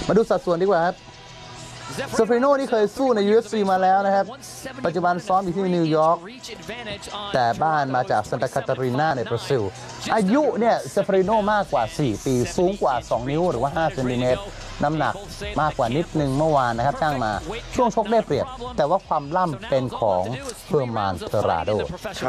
มาดูสัดส่วนดีกว่าครับเซฟริโน่นี่เคยสู้ใน UFC มาแล้วนะครับปัจจุบันซ้อมอยู่ที่นิวยอร์กแต่บ้านมาจากซันตาคาตารินาในบราซิลอายุเนี่ยเซฟริโน่มากกว่า4ปีสูงกว่า2นิ้วหรือว่า5เซนติเมตรน้ำหนักมากกว่านิดนึงเมื่อวานนะครับช่างมาช่วงชกได้เปรียบแต่ว่าความล่ำเป็นของเฮอร์มานเทราโด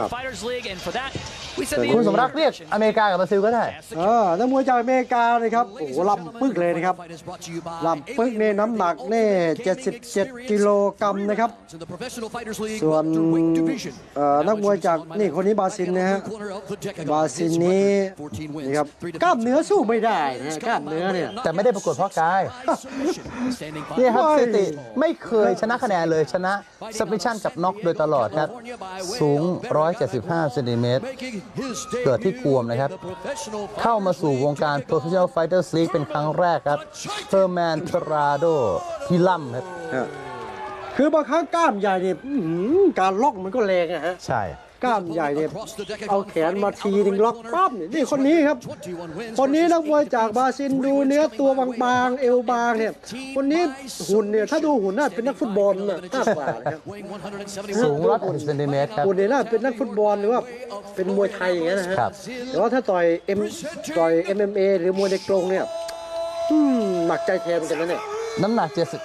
คุณสมรักเรียกอเมริกากับบราซิลก็ได้นักมวยจากอเมริกาเลยครับโอ้โหลำปึกเลยนะครับลำปึกเนี่ยน้ำหนักเนี่ย77กิโลกรัมนะครับส่วนนักมวยจากนี่คนนี้บาซินนะฮะบาซินนี้นะครับกล้ามเนื้อสู้ไม่ได้นะกล้ามเนื้อเนี่ยแต่ไม่ได้ประกวดเพราะกายนี่ครับสถิติไม่เคยชนะคะแนนเลยชนะซับมิชชั่นกับน็อกโดยตลอดครับสูง175เซนติเมตรเกิดที่กวมนะครับเข้ามาสู่วงการ Professional Fighters League เป็นครั้งแรกครับเฮอร์แมนเทราโดที่ล่ำครับคือบางครั้งกล้ามใหญ่เนี่ยการล็อกมันก็แรงนะฮะใช่กล้ามใหญ่เนี่ยเอาแขนมาทีนึงล็อกปั๊บนี่คนนี้ครับคนนี้นักมวยจากบราซิลดูเนื้อตัวบางๆเอวบางเนี่ยคนนี้หุ่นเนี่ยถ้าดูหุ่นน่าเป็นนักฟุตบอลน่ะน่ากว่านะครับสูง160เซนติเมตรครับหุ่นเนี่ยน่าเป็นนักฟุตบอลหรือว่าเป็นมวยไทยอย่างเงี้ยนะฮะแต่ว่าถ้าต่อย MMA หรือมวยในกรงเนี่ยหนักใจแทนเหมือนกันนะเนี่ยน้ำหนัก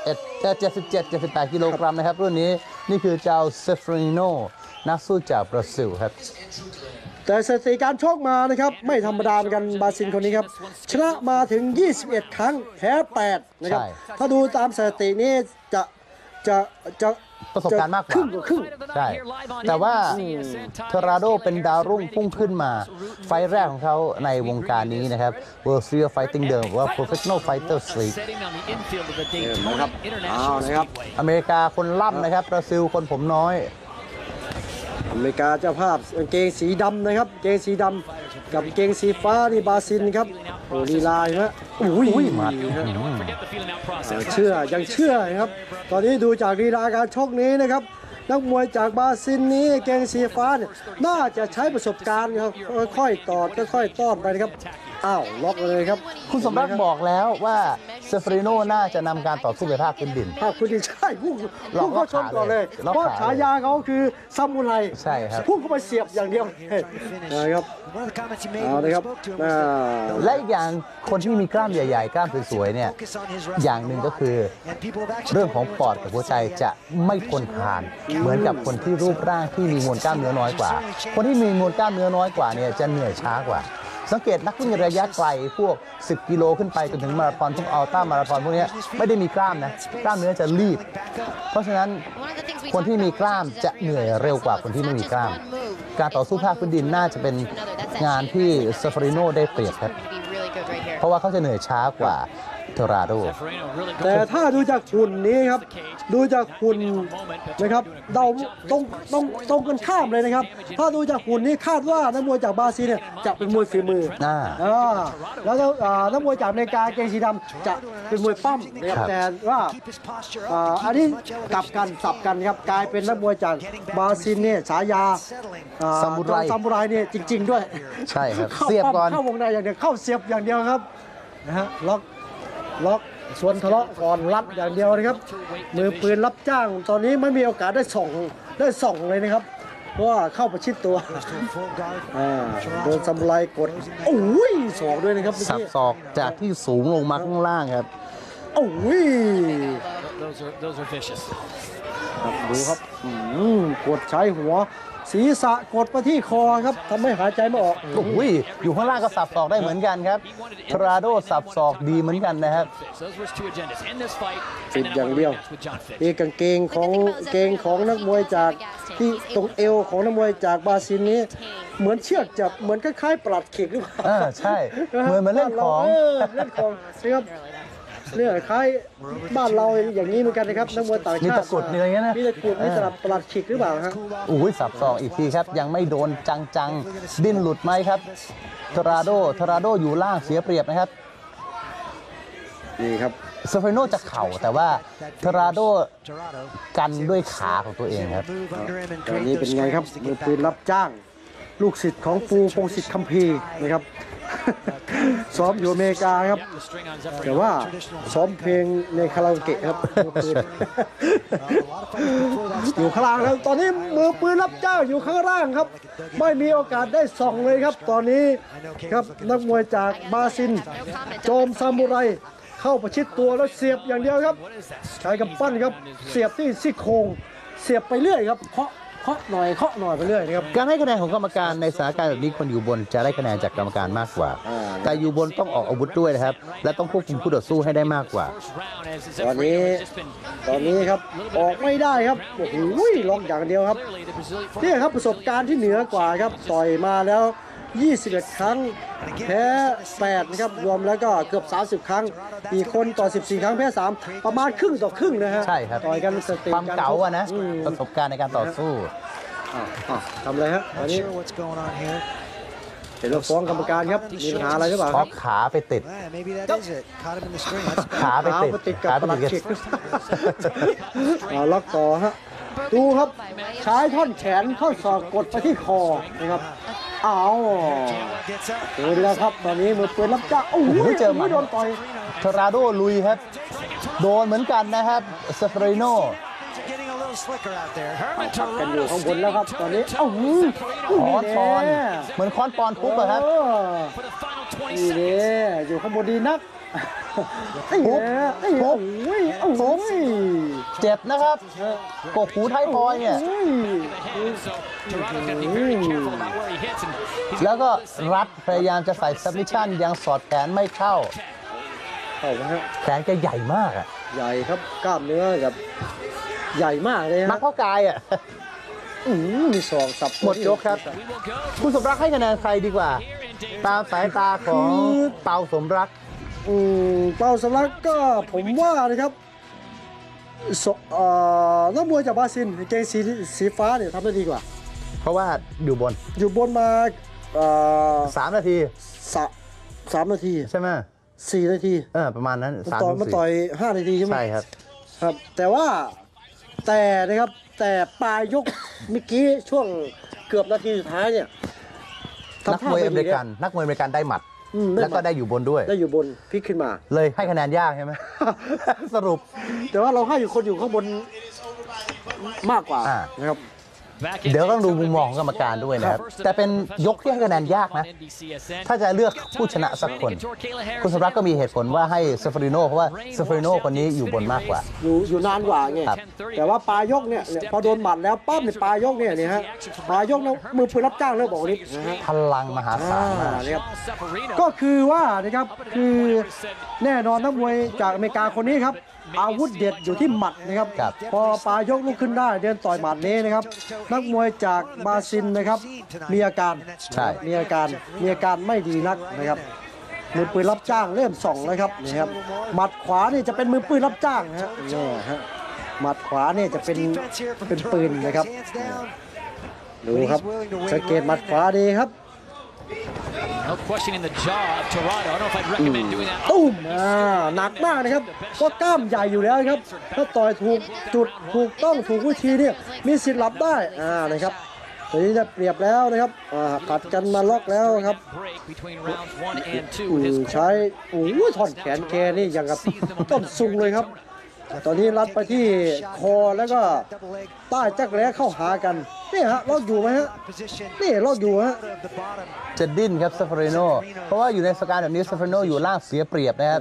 77-78กิโลกรัมนะครับรุ่นนี้นี่คือเจ้าเซฟริโนนักสู้จากบราซิลครับแต่สถิติการชกมานะครับไม่ธรรมดาเหมือนกันบราซิลคนนี้ครับชนะมาถึง21ครั้งแพ้8นะครับถ้าดูตามสถิตินี้จะประสบการณ์มากกว่าครึ่งใช่แต่ว่าเทราโดเป็นดาวรุ่งพุ่งขึ้นมาไฟแรกของเขาในวงการนี้นะครับ World Series of Fighting เดิมหรือว่า Professional Fighters League นะครับอเมริกาคนล่ำนะครับบราซิลคนผมน้อยอเมริกาเจ้าภาพกางเกงสีดำนะครับเกงสีดำกับเกงสีฟ้านี่บราซิลครับโอ้ลีลาฮะอุ้ยมายังเชื่อครับตอนนี้ดูจากลีลาการชกนี้นะครับนักมวยจากบราซิลนี้เกงสีฟ้าเนี่ยน่าจะใช้ประสบการณ์ครับค่อยๆตอดค่อยๆต้อนไปนะครับอ้าวล็อกเลยครับคุณสมรักบอกแล้วว่าเซฟริโนน่าจะนำการต่อสู้ในภาคพื้นดินใช่พุ่งเข้าชนก่อนเลยเพราะฉายาเขาคือซามูไรใช่ครับพุ่งเข้าไปเสียบอย่างเดียวนะครับเอาเลยครับและอีกอย่างคนที่มีกล้ามใหญ่ๆกล้ามสวยๆเนี่ยอย่างหนึ่งก็คือเรื่องของปอดกับหัวใจจะไม่ทนทานเหมือนกับคนที่รูปร่างที่มีมวลกล้ามเนื้อน้อยกว่าคนที่มีมวลกล้ามเนื้อน้อยกว่าเนี่ยจะเหนื่อยช้ากว่าสังเกตนักวิ่งระยะไกลพวก10กิโลขึ้นไปจนถึงมาราธอนพวกอัลต้ามาราธอนพวกนี้ไม่ได้มีกล้ามนะกล้ามเนื้อจะรีบเพราะฉะนั้นคนที่มีกล้ามจะเหนื่อยเร็วกว่าคนที่ไม่มีกล้ามการต่อสู้ภาคพื้นดินน่าจะเป็นงานที่เซฟริโนได้เปรียบครับเพราะว่าเขาจะเหนื่อยช้ากว่าเทราโดแต่ถ้าดูจากหุ่นนี้ครับดูจากหุ่นนะครับเราตรงกันข้ามเลยนะครับถ้าดูจากหุ่นนี้คาดว่านักมวยจากบราซิลเนี่ยจะเป็นมวยฝีมือแล้วนักมวยจากอเมริกาเกงสีดำจะเป็นมวยปั้มนะครับแต่ว่าอันนี้กลับกันสับกันครับกลายเป็นนักมวยจากบราซิลเนี่ยฉายาซามูไรเนี่ยจริงๆด้วยใช่ครับเสียบก่อนเข้าวงในอย่างเดียวเข้าเสียบอย่างเดียวครับนะฮะล็อกส่วนทะเลาะก่อนรัดอย่างเดียวนะครับมือปืนรับจ้างตอนนี้ไม่มีโอกาสได้ส่องเลยนะครับเพราะว่าเข้าประชิดตัวโดนซามูไรกดโอ้ยศอกด้วยนะครับสับศอกจากที่สูงลงมาข้างล่างครับโอ้ยดูครับกดใช้หัวศีรษะกดไปที่คอครับทำให้หายใจไม่ออกโอ้ยอยู่ข้างล่างก็สับศอกได้เหมือนกันครับเทราโดสับศอกดีเหมือนกันนะครับติดอย่างเดียวนี่กางเกงของนักมวยจากที่ตรงเอวของนักมวยจากบราซิลนี้เหมือนเชือกจับเหมือนคล้ายๆปลัดเข็กหรือเปล่าใช่เหมือนเล่นของนะครับเนี่ยคล้ายบ้านเราอย่างนี้เหมือนกันนะครับนักมวยต่างชาติมีตะกุดอะไรเงี้ยนะมีตะกุดมีสลับปลัดขิกหรือเปล่าครับอุ้ยสับศอกอีกทีครับยังไม่โดนจังดิ้นหลุดไหมครับเทราโดอยู่ล่างเสียเปรียบนะครับนี่ครับเซฟริโนจะเข่าแต่ว่าเทราโดกันด้วยขาของตัวเองครับตอนนี้เป็นไงครับมือปืนรับจ้างลูกศิษย์ของปูพงศิษฐ์คัมภีร์นะครับซ้อมอยู่อเมริกาครับแต่ว่าซ้อมเพลงในคาราโอเกะครับมือปืนอยู่ข้างล่างครับตอนนี้มือปืนรับจ้างอยู่ข้างล่างครับไม่มีโอกาสได้ส่องเลยครับตอนนี้ครับนักมวยจากบราซิลโจมซามูไรเข้าประชิดตัวแล้วเสียบอย่างเดียวครับใช้กำปั้นครับเสียบที่ซี่โครงเสียบไปเรื่อยครับเคาะหน่อยไปเรื่อยนะครับการให้คะแนนของกรรมการในสถานการณ์แบบนี้คนอยู่บนจะได้คะแนนจากกรรมการมากกว่า แต่อยู่บนต้องออกอาวุธด้วยนะครับและต้องควบคุมคู่ต่อสู้ให้ได้มากกว่าตอนนี้ครับออกไม่ได้ครับโอ้โหล็อกอย่างเดียวครับนี่ครับประสบการณ์ที่เหนือกว่าครับต่อยมาแล้ว21 ครั้งแพ้8นะครับรวมแล้วก็เกือบ30 ครั้งอีกคนต่อ14 ครั้งแพ้3ประมาณครึ่งต่อครึ่งนะฮะใช่ครับต่อยกันสติความเก๋าอะนะประสบการณ์ในการต่อสู้ทำอะไรฮะตอนนี้เห็นเราฟ้องกรรมการครับมีปัญหาอะไรหรือเปล่าเพครัราะบขาไปติด ขาไปติดกับปลักเข็กล็อกต่อฮะดูครับใช้ท่อนแขนท่อนศอกกดไปที่คอนะครับเอาดูดีแล้วครับตอนนี้มือปืนรับจ้างโอ้โหเจอหมัดโดนต่อยทอราโดลุยครับโดนเหมือนกันนะครับเซฟริโนกันอยู่ข้างบนแล้วครับตอนนี้เอ้าค้อนปอนเหมือนค้อนปอนทุบอะครับนี่เด้อยู่ข้างบนดีนักทุบเจ็บนะครับกกหูท้ายทอยเนี่ยแล้วก็รัดพยายามจะใส่ซับมิชชั่นยังสอดแขนไม่เข้าแขนแกใหญ่มากอะใหญ่ครับกล้ามเนื้อแบบใหญ่มากเลยนักเพาะกายอะมีศอกสับหมดยกครับคุณสมรักให้คะแนนใครดีกว่า ตามสายตาของเปาสมรักเปาสมรักก็ผมว่านะครับนักมวยจากบราซิลเกงสีฟ้าเนี่ยทำได้ดีกว่าเพราะว่าอยู่บนมา 3 นาที 3 นาทีใช่ไหม 4 นาทีประมาณนั้นมาต่อย5 นาทีใช่ไหมใช่ครับครับแต่นะครับแต่ปลายยกเมื่อกี้ช่วงเกือบนาทีสุดท้ายเนี่ยนักมวยอเมริกันได้หมัดแล้วก็ได้อยู่บนด้วยได้อยู่บนพลิกขึ้นมาเลยให้คะแนนยากใช่ไหม สรุปแต่ว่าเราให้อยู่คนอยู่ข้างบนมากกว่านะครับเดี๋ยวต้องดูมุมมองของกรรมการด้วยนะครับแต่เป็นยกที่ให้คะแนนยากนะถ้าจะเลือกผู้ชนะสักคนคุณสมรักก็มีเหตุผลว่าให้เซฟริโนเพราะว่าเซฟริโนคนนี้อยู่บนมากกว่าอยู่นานกว่าไงแต่ว่าปลายยกเนี่ยพอโดนหมัดแล้วปั๊บในปลายยกเนี่ยฮะปลายยกแล้วมือปืนรับจ้างเลิกบอกนิดนะฮะพลังมหาศาลนะครับก็คือว่านะครับคือแน่นอนนักมวยจากอเมริกาคนนี้ครับอาวุธเด็ดอยู่ที่หมัดนะครับพอปลายกลุกขึ้นได้เดินต่อยหมัดนี้นะครับนักมวยจากบราซิลนะครับมีอาการมีอาการไม่ดีนักนะครับมือปืนรับจ้างเริ่มส่องเลยครับนี่ครับหมัดขวานี่จะเป็นมือปืนรับจ้างนะฮะนี่ฮะหมัดขวาเนี่ยจะเป็นปืนนะครับดูครับสังเกตหมัดขวาดีครับตุ้มหนักมากนะครับก็กล้ามใหญ่อยู่แล้วครับถ้าต่อยถูกจุดถูกต้องถูกวิธีเนี่ยมีสิทธิ์หลับได้นะครับตอนนี้จะเปรียบแล้วนะครับกัดกันมาล็อกแล้วครับใช้ถอนแขนแกนี่อย่างกับต้นซุงเลยครับตอนนี้รัดไปที่คอแล้วก็ใต้จักรแร้เข้าหากันนี่ฮะล็อกอยู่ไหมฮะนี่ล็อกอยู่ฮะจะดิ้นครับเซฟริโนเพราะว่าอยู่ในสการแบบนี้เซฟริโนอยู่ล่างเสียเปรียบนะครับ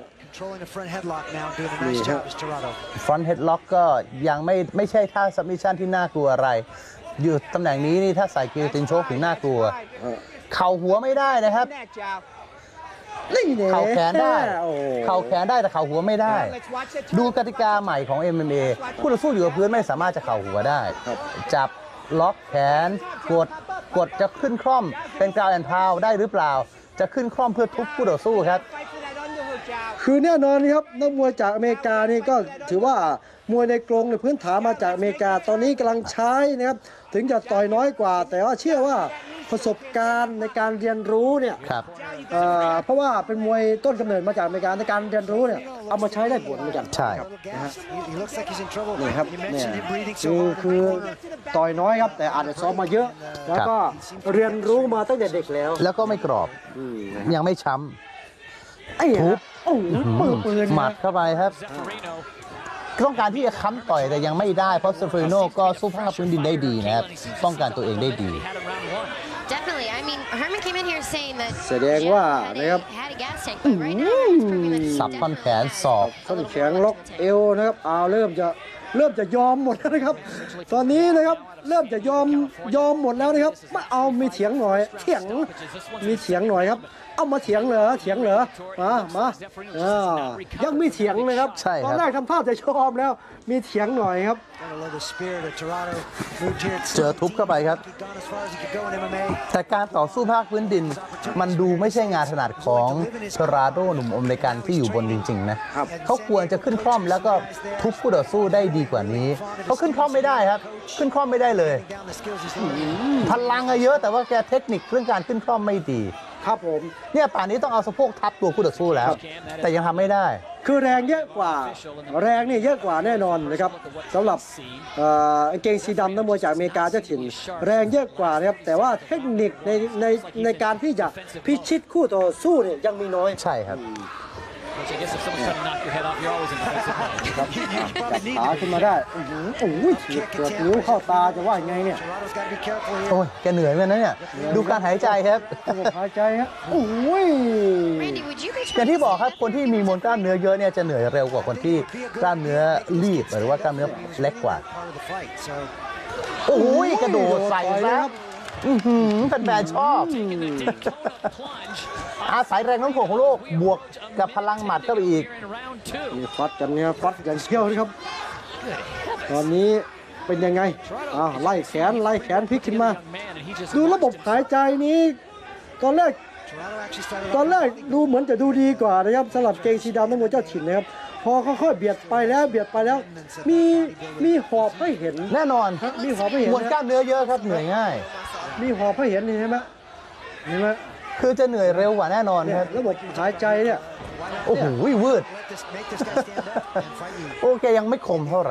ฟรอนต์เฮดล็อกก็ยังไม่ใช่ท่าซับมิชชั่นที่น่ากลัวอะไรอยู่ตำแหน่งนี้นี่ถ้าใส่กิลตินโชคถึงน่ากลัวเข่าหัวไม่ได้นะครับเข่าแขนได้แต่เข่าหัวไม่ได้ดูกติกาใหม่ของ MMA คู่ต่อสู้อยู่กับพื้นไม่สามารถจะเข่าหัวได้จับล็อกแขนกดจะขึ้นคล่อมเป็นกราวด์แอนด์พาวได้หรือเปล่าจะขึ้นคล่อมเพื่อทุบคู่ต่อสู้ครับคือแน่นอนครับนักมวยจากอเมริกานี่ก็ถือว่ามวยในกรงในพื้นฐานมาจากอเมริกาตอนนี้กำลังใช้นะครับถึงจะต่อยน้อยกว่าแต่ว่าเชื่อว่าประสบการณ์ในการเรียนรู้เนี่ยครับเพราะว่าเป็นมวยต้นกำเนิดมาจากอเมริกาในการเรียนรู้เนี่ยเอามาใช้ได้ผลเหมือนกันใช่นี่ครับเนี่ยคือต่อยน้อยครับแต่อาจจะซ้อมมาเยอะ แล้วก็เรียนรู้มาตั้งแต่เด็กแล้วแล้วก็ไม่กรอบ ยังไม่ช้ไอ้ฮะโอ้โหปืนำหมัดเข้าไปครับ ต้องการที่จะค้ำต่อยแต่ยังไม่ได้เพราะเซฟริโนก็สู้ภาพพื้นดินได้ดีนะครับป้องกันตัวเองได้ดี Definitely. I mean, Herman came in here saying that แสดงว่านะครับ had a gas tank, but right now he's proving that he สับท่อนแขนศอกท่อนแข็งล็อกเอวนะครับเริ่มจะยอมหมดแล้วนะครับ ตอนนี้นะครับเริ่มจะยอมหมดแล้วนะครับมาเอามีเถียงหน่อยมีเถียงหน่อยครับเอามาเถียงเหรอมายังมีเถียงเลยครับใช่ครับตอนแรกทำท่าจะชอบแล้วมีเถียงหน่อยครับเจอทุบเข้าไปครับ แต่การต่อสู้ภาคพื้นดิน มันดูไม่ใช่งานถนัดของเทอราโดหนุ่มอเมริกันที่อยู่บนจริงๆนะเขาควรจะขึ้นคล่อมแล้วก็ทุบคู่ต่อสู้ได้ดีกว่านี้เขาขึ้นคล่อมไม่ได้ครับ ขึ้นคล่อมไม่ได้เลยพลังอะเยอะแต่ว่าแกเทคนิคเรื่องการขึ้นคล่อมไม่ดีครับผมเนี่ยป่านนี้ต้องเอาสะโพกทับตัวคู่ต่อสู้แล้ว แต่ยังทำไม่ได้คือแรงเยอะกว่าแรงนี่เยอะกว่าแน่นอนนะครับสำหรับกางเกงสีดำนักมวยจากอเมริกาเจ้าถิ่นแรงเยอะกว่านะครับแต่ว่าเทคนิคในการที่จะพิชิตคู่ต่อสู้เนี่ยยังมีน้อยใช่ครับ Which I guess if someone's trying to knock your head off, you're always impressive. จับขาขึ้นมาได้โอ้ยเกือบนิ้วเข้าตาจะว่ายังไงเนี่ยโอ้ยแกเหนื่อยเหมือนกันนะเนี่ย ดูการหายใจครับระบบหายใจฮะโอ้ย Randy, would you be อย่าง trying ที่บอกครับคนที่มีมวลกล้ามเนื้อเยอะเนี่ยจะเหนื่อยเร็วกว่าคนที่กล้ามเนื้อรีบหรือว่ากล้ามเนื้อเล็กกว่า โอ้ยกระโดดใส่ครับแฟนๆชอบ อาศัยแรงโน้มถ่วงของโลกบวกกับพลังหมัดเข้าไปอีก Round two. นี่ฟัดกันเนี่ยฟัดกันเชี่ยวนะครับ ตอนนี้เป็นยังไงไล่แขนพลิกขึ้นมา Man, and he just ดูระบบหายใจนี้ตอนแรกดูเหมือนจะดูดีกว่านะครับสำหรับเกงสีดำนักมวยเจ้าถิ่นนะครับพอค่อยๆเบียดไปแล้วมีหอบให้เห็นแน่นอนมีหอบให้เห็นมวลกล้ามเนื้อเยอะครับเหนื่อยง่ายมีหอบให้เห็นนี่ใช่ไหมเห็นไหมคือจะเหนื่อยเร็วกว่าแน่นอนเนี่คยรับระบบหายใจเนี่ยโอ้โหวืด โอเคยังไม่คมเท่าไหร่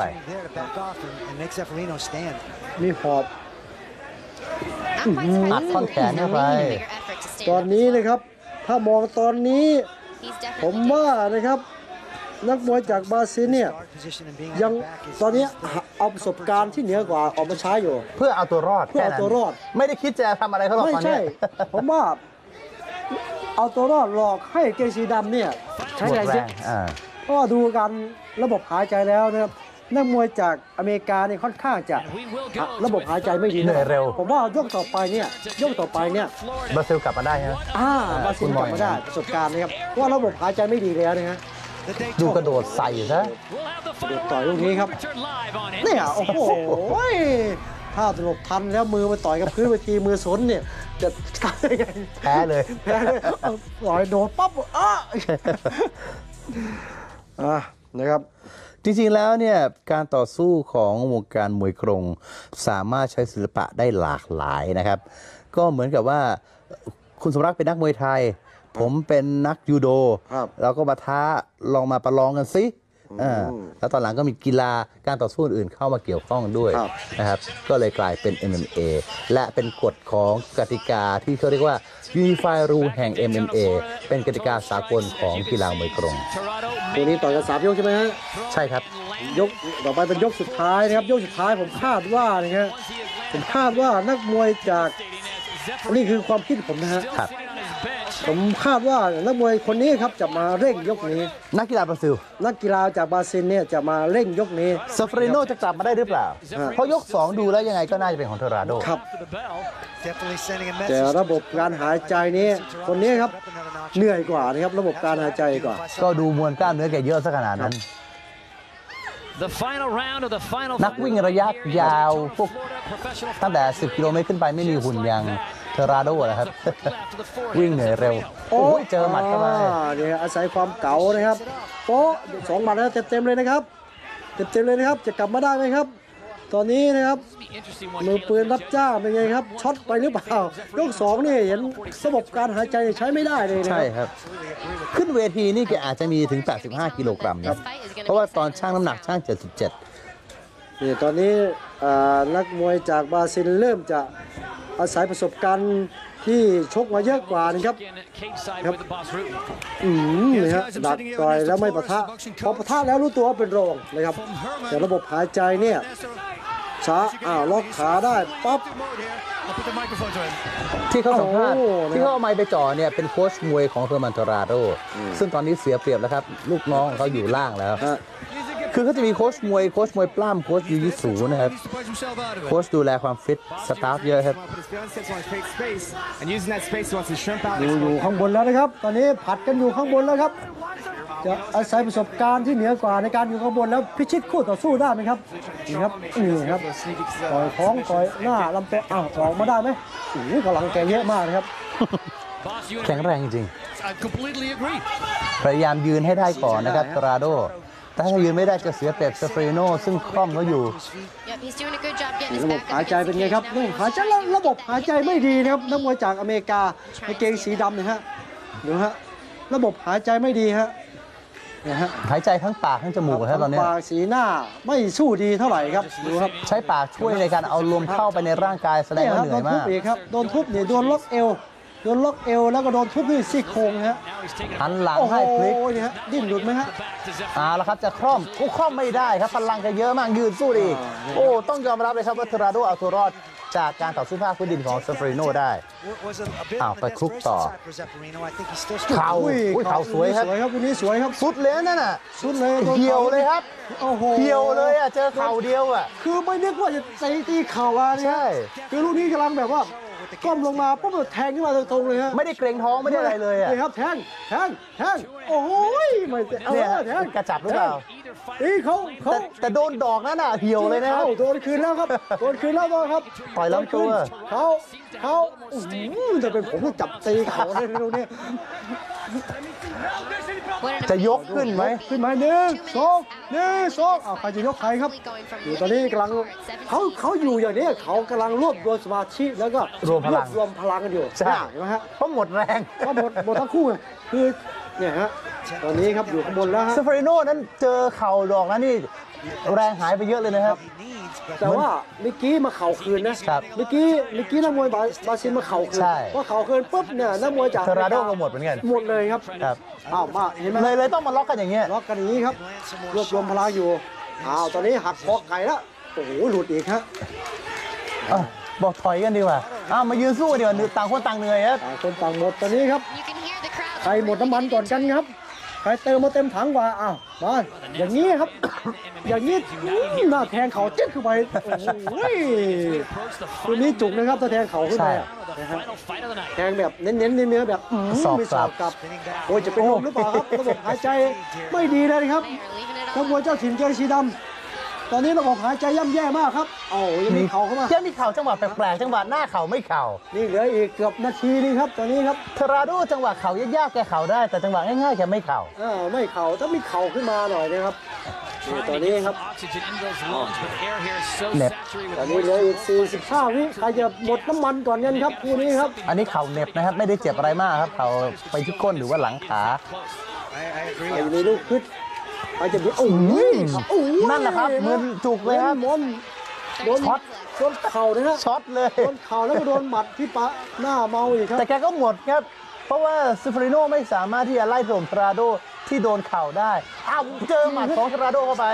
มีหอบ I'm quite surprised อัดท่อนแขนเข้าไป a bigger effort to stand ตอน up. นี้นะครับ ถ้ามองตอนนี้ He's ผม definitely ว่านะครับ นักมวยจากบราซิลเนี่ยยังตอนนี้เอาประสบการณ์ที่เหนือกว่าออกมาใช้อยู่เพื่อเอาตัวรอดเพื่อเอาแค่นั้นตัวรอดไม่ได้คิดจะทำอะไรเขาหรอกไม่ตอนใช่นี้ผมว่าเอาตัวรอดหลอกให้เกงสีดำเนี่ยใช้หมดแรงแรเยอะงเพราะว่าดูกันระบบหายใจแล้วนะครับนักมวยจากอเมริกาเนี่ยค่อนข้างจะ we will go ระบบหายใจไม่ดีเหนื่อยเร็วผมว่ายกต่อไปเนี่ยบราซิลกลับมาได้ฮะบราซิลกลับมาได้ประสบการณ์นะครับเพราะว่าระบบหายใจไม่ดีแล้วนะฮะดูกระโดดใส่ซะ We'll have the เดี๋ยว final ต่อยลูกนี้ครับ return live on เนี่ย NBC. โอ้โหถ้าตลบทันแล้วมือมาต่อยกับพื้นเวทีมือสนเนี่ยจะทำยังไงแพ้เลยแพ้เลยเอาต่อยโดดปั๊บนะครับจริงๆ แล้วเนี่ยการต่อสู้ของวงการมวยกรงสามารถใช้ศิลปะได้หลากหลายนะครับ ก็เหมือนกับว่าคุณสมรักเป็นนักมวยไทย ผมเป็นนักยูโดครับเราก็มาท้าลองมาประลองกันสิแล้วตอนหลังก็มีกีฬาการต่อสู้อื่นเข้ามาเกี่ยวข้องด้วยครับนะครับ ก็เลยกลายเป็น MMA และเป็นกฎของกติกาที่เขาเรียกว่า Unify Rule แห่ง MMA เป็นกติกาสากลของกีฬามวยกรง Torado ตัวนี้ต่อยกัน3 ยกใช่ไหมฮะใช่ครับยกต่อไปเป็นยกสุดท้ายนะครับยกสุดท้ายผมคาดว่านะครับผมคาดว่านักมวยจากนี่คือความคิดผมนะฮะครับผมคาดว่านักมวยคนนี้ครับจะมาเร่งยกนี้นักกีฬาบราซิลนักกีฬาจากบราซิลเนี่ยจะมาเร่งยกนี้ซาฟริโนจะกลับมาได้หรือเปล่า เพราะยก 2 ดูแล้วยังไงก็น่าจะเป็นของเทอราโดครับ to the bell. แต่ระบบการหายใจนี้คนนี้ครับเหนื่อยกว่านะครับระบบการหายใจกว่าก็ดูมวลกล้ามเนื้อแกเยอะซะขนาดนั้น The final round of the final นักวิ่งระยะยาวพวก professional ตั้งแต่ 10 กิโลเมตรขึ้นไปไม่มีหุ่นอย่างเทอราโดนะครับ วิ่งเหนื่อยเร็ว โอ้ยเจอหมัดเข้าไปเนี่ยอาศัยความเก๋านะครับโป๊ะ2 หมัดแล้วเต็มๆเลยนะครับเต็มๆเลยนะครับจะกลับมาได้ไหมครับตอนนี้นะครับ Be interesting one มือ here. ปืนรับจ้างเป็นไงครับช็อตไปหรือเปล่า ยก 2นี่เห็นระบบการหายใจใช้ไม่ได้เลยนะใช่ครับ ขึ้นเวทีนี่แกอาจจะมีถึง 85 กิโลกรัมนะ เพราะว่าตอนช่างน้ำหนักช่าง 77 นี่ตอนนี้นักมวยจากบราซิลเริ่มจะอาศัยประสบการณ์ที่ชกมาเยอะกว่านะครับ Again, cage side with the boss Rutan. นี่ฮะดักต่อยแล้วไม่ปะทะพอปะทะแล้วรู้ตัวว่าเป็นรองนะครับแต่ระบบหายใจเนี่ยช้าล็อกขาได้ปั๊บที่เขาสัมภาษณ์โอ้โหที่เขาเอาไมค์ไปจ่อเนี่ยเป็นโค้ชมวยของเฮอร์มันเทอราโดซึ่งตอนนี้เสียเปรียบแล้วครับ ลูกน้องของเขาอยู่ล่างแล้วฮะคือเขาจะมีโค้ชมวยปล้ำโค้ชยูยิสูนะครับ โค้ชดูแลความฟิตสตาฟเยอะครับอยู่ข้างบนแล้วนะครับ ตอนนี้ผัดกันอยู่ข้างบนแล้วครับ จะอาศัยประสบการณ์ที่เหนือกว่าในการอยู่ข้างบนแล้วพิชิตคู่ต่อสู้ได้ไหมครับนี่ครับต่อยท้องต่อยหน้าลำตัวออกมาได้ไหมโอ้โหพลังแกเยอะมากนะครับ Boss, you แข็งแรงจริง I completely agree. พยายามยืนให้ได้ก่อนนะครับตราโดแต่ถ้ายืนไม่ได้จะเสียเปรียบเซฟริโนซึ่งคล่อมเขาอยู่ Yep, he's doing a good job getting his ระบบ back หาย up ใจเป็นไงครับ against the cage. หายใจระบบหายใจไม่ดีนะครับนักมวยจากอเมริกาในเกงสีดำเนี่ยฮะดูฮะระบบหายใจไม่ดีฮะเนี่ยฮะหายใจทั้งปากทั้งจมูกนะครับตอนเนี้ยปากสีหน้าไม่สู้ดีเท่าไหร่ครับดูครับใช้ปากช่วยในการเอาลมเข้าไปในร่างกายแสดงเนี่ยว่าครับเหนื่โดอยนทุบมากอีกครับโดนทุบเนี่ยโดนล็อกเอวแล้วก็โดนทุบที่ซี่โครงฮะ Now he's taking หันหลังโอ้โหให้พลิกเนี่ยฮะดิ้นหลุดไหมฮะ back to Zephyr. แล้วครับจะคล่อมไม่ได้ครับพลังแกเยอะมากยืนสู้ดีกโอ้ต้องยอมรับเลยครับว่าเทราโดเอาตัวรอดจากการต่อสู้ภาคพื้นดินของเซฟริโนได้ ไปคลุกต่อ เข่า เข่าสวยครับสวยครับวันนี้สวยครับสุดเลยนั่นน่ะสุดเลยเหี่ยวเลยครับโอ้โหเหี่ยวเลยอ่ะเจอเข่าเดียวอ่ะคือไม่นึกว่าจะตีเข่าอ่ะเนี่ยใช่คือลูกนี้กำลังแบบว่าก้มลงมาปุ๊บแทงขึ้นมาตรงๆเลยฮะไม่ได้เกรงท้องไม่ได้อะไรเลยอ่ะนี่ครับแทงโอ้โหไม่เอาเนี่ยแทงกระจับหรือเปล่านี่เขาแต่โดนดอกนั่นน่ะเหี่ยวเลยนะครับโดนคืนแล้วครับโดนคืนแล้วครับต่อยลำตัวเขาจะเป็นผมที่จับตีเขาเลยตรงนี้ What an จะยกขึ้นไหมขึ้นมาหนึ่งสองใครจะยกใครครับ อยู่ตอนนี้กำลังเขาอยู่อย่างนี้เขากำลังรวบรวมสมาธิแล้วก็รวมพลังรวมพลังกันอยู่ใช่เห็นไหมฮะเพราะหมดแรงก็หมดทั้งคู่ไงคือเนี่ยฮะตอนนี้ครับอยู่ข้างบนแล้วฮะเซฟริโนนั้นเจอเข่าดอกนั้นนี่แรงหายไปเยอะเลยนะครับแต่ว่าเมื่อกี้มาเข่าคืนนะครับ เมื่อกี้นักมวยบราซิลมาเข่าคืนใช่พอเข่าคืนปุ๊บเนี่ยนักมวยจากเทราโดก็หมดเหมือนกันหมดเลยครับครับมาเห็นไหมเลยต้องมาล็อกกันอย่างเงี้ยล็อกกันอย่างนี้ครับรวบรวมพลังอยู่ตอนนี้หักคอไก่แล้วโอ้โหหลุดอีกฮะบอกถอยกันดีกว่ามายืนสู้กันดีกว่าต่างคนต่างเหนื่อยครับต่างคนต่างหมดตอนนี้ครับ You can hear the crowd. ใครหมดน้ำมันก่อนกันครับใครเติมมาเต็มถังกว่ามาอย่างนี้ครับ อย่างนี้หน้าแทงเขาจิ๊กเข้าไปโอ้ยตัวนี้จุกนะครับถ้าแทงเขาขึ้นไปนะฮะ Final fight of the night. แทงแบบเน้นๆเนื้อๆแบบศอกไม่สัสอบ บกลับโอ้ยจะเป็นลมหรือเปล่าครับระบบหายใจไม่ดีเลยครับ They're leaving it นัก all มวย up. เจ้าถิ่นเกงสีดำตอนนี้ระบบหายใจย่ำแย่มากครับยังมีเข่าเข้ามาแค่มีเข่าจังหวะแปลกๆจังหวะหน้าเข่าไม่เข่านี่เหลืออีกเกือบนาทีนึงครับตอนนี้ครับเทราโดจังหวะเข่ายากๆแกเข่าได้แต่จังหวะง่ายๆแกไม่เข่าไม่เข่าถ้ามีเข่าขึ้นมาหน่อยนะครับนี่ตอนนี้ครับ Oxygen in those lungs, but air here is so Nep. saturated ตอน with นี้เหลือ moisture. อีก45 วิใครจะหมดน้ำมันก่อนกันครับคู่นี้ครับอันนี้เข่าเหน็บนะครับไม่ได้เจ็บอะไรมากครับเข่าไปที่ก้นหรือว่าหลังขาไอ้มีลูกขึ้นใครจะมีโอ้ยนั่นแหละครับมึนจุกเลยครับมนโดนช็อตโดนเข่านะฮะช็อตเลยโดนเข่าแล้วก็โดนหมัดที่ปะหน้าเมาอีกครับแต่แกก็หมดครับ เพราะว่าซิฟริโนไม่สามารถที่จะไล่ถล่มเทราโดที่โดนเข่าได้เจอหมัดของเทราโดเข้าไป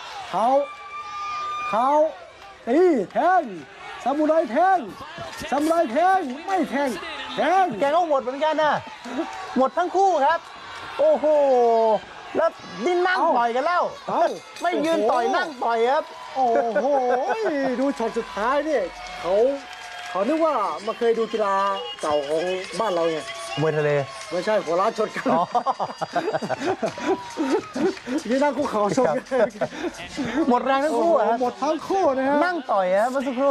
เขาตีแทงซามูไรแทงไม่แทงแทงแกก็หมดเหมือนกันนะหมดทั้งคู่ครับ โอ้โหแล้วนี่นั่งต่อยกันแล้ว ไม่ยืนต่อยนั่งต่อยครับโอ้โหดูช็อตสุดท้ายเนี่ยเขานึกว่ามาเคยดูกีฬาเก่าของบ้านเราไงมวยทะเลไม่ใช่หัวล้านชนกันอ๋อนี่นั่งคู่เขาชนกันหมดแรงทั้งคู่อะครับหมดทั้งคู่นะฮะนั่งต่อยครับเมื่อสักครู่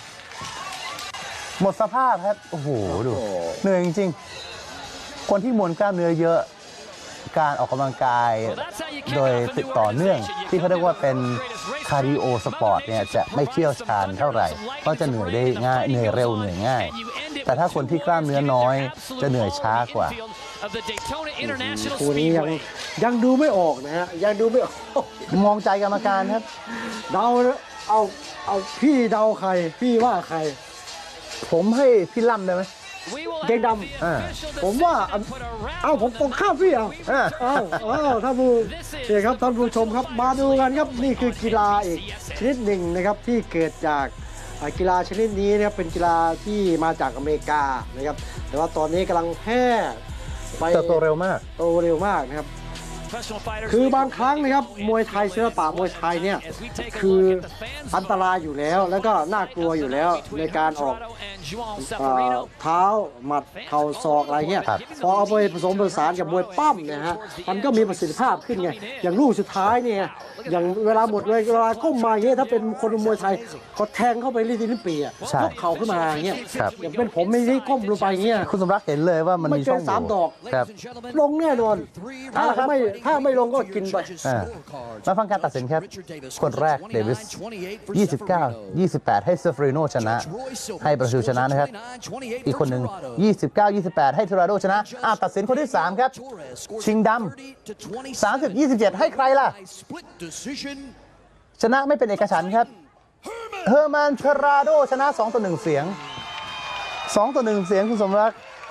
หมดสภาพครับ โอ้โหดูเหนื่อยจริงๆ คนที่มวลกล้ามเนื้อเยอะการออกกำลังกายโดยติดต่อเนื่องที่เขาเรียกว่าเป็นคาร์ดิโอสปอร์ตเนี่ยจะไม่เชี่ยวชาญเท่าไหร่ก็จะเหนื่อยได้ง่ายเหนื่อยเร็วเหนื่อยง่ายแต่ถ้าคนที่กล้ามเนื้อน้อยจะเหนื่อยช้ากว่าคู่นี้ยังดูไม่ออกนะฮะยังดูไม่ออกมองใจกรรมการครับเดาเอาพี่เดาใครพี่ว่าใครผมให้พี่ล่ำได้ไหมเกงดำผมว่าผมตรงข้ามพี่ท่านผู้เนี่ยครับท่านผู้ชมครับมาดูกันครับนี่คือกีฬาอีกชนิดหนึ่งนะครับที่เกิดจากกีฬาชนิดนี้นะครับเป็นกีฬาที่มาจากอเมริกานะครับแต่ว่าตอนนี้กำลังแพร่ไปโตเร็วมากนะครับคือบางครั้งนะครับมวยไทยศิลปะมวยไทยเนี่ยคืออันตรายอยู่แล้วแล้วก็น่ากลัวอยู่แล้วในการออกเท้าหมัดเข่าศอกอะไรเงี้ยพอเอาไปผสมผสานกับมวยปั้มเนี่ยฮะมันก็มีประสิทธิภาพขึ้นไงอย่างลูกสุดท้ายเนี่ยอย่างเวลาหมดเวลาก้มมาอย่างเงี้ยถ้าเป็นคนมวยไทยเขาแทงเข้าไปลิ้นปีอ่ะยกเข่าขึ้นมาอย่างเงี้ยอย่างเป็นผมไม่ได้ก้มลงไปเงี้ยคุณสมรักเห็นเลยว่ามันมีช่องโหว่ 3 ดอกลงแน่นอนถ้าไม่ลงก็กินไปมาฟังการตัดสินครับคนแรกเดวิส29-28ให้เซฟริโนชนะให้บราซิลชนะนะครับอีกคนหนึ่ง29-28ให้เทราโดชนะตัดสินคนที่3ครับชิงดำ30-27ให้ใครล่ะชนะไม่เป็นเอกฉันท์ครับเฮอร์มันเทราโดชนะ2-1 เสียง2-1 เสียงคุณสมรัก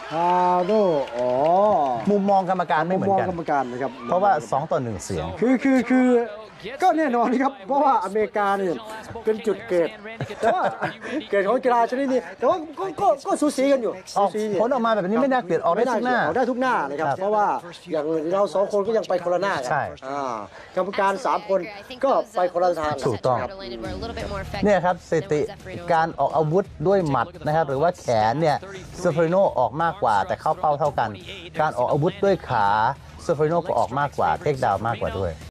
มุมมองกรรมการไม่เหมือนกันนะครับเพราะว่า2-1 เสียงคือก็แน่นอนครับเพราะว่าอเมริกาเนี่ยเป็นจุดเกิดแต่ว่าเกิดของกีฬาชนิดนี้แต่ว่าก็สูสีกันอยู่ผลออกมาแบบนี้ไม่น่าเกลียดออกได้ทุกหน้านะครับเพราะว่าอย่างเรา2 คนก็ยังไปคนละหน้ากันกรรมการ3 คนก็ไปคนละทางถูกต้องเนี่ยครับสถิติการออกอาวุธด้วยหมัดนะครับหรือว่าแขนเนี่ยเซฟริโนออกมากกว่าแต่เข้าเป้าเท่ากันการออกอาวุธด้วยขาเซฟริโนก็ออกมากกว่าเทคดาวน์มากกว่าด้วย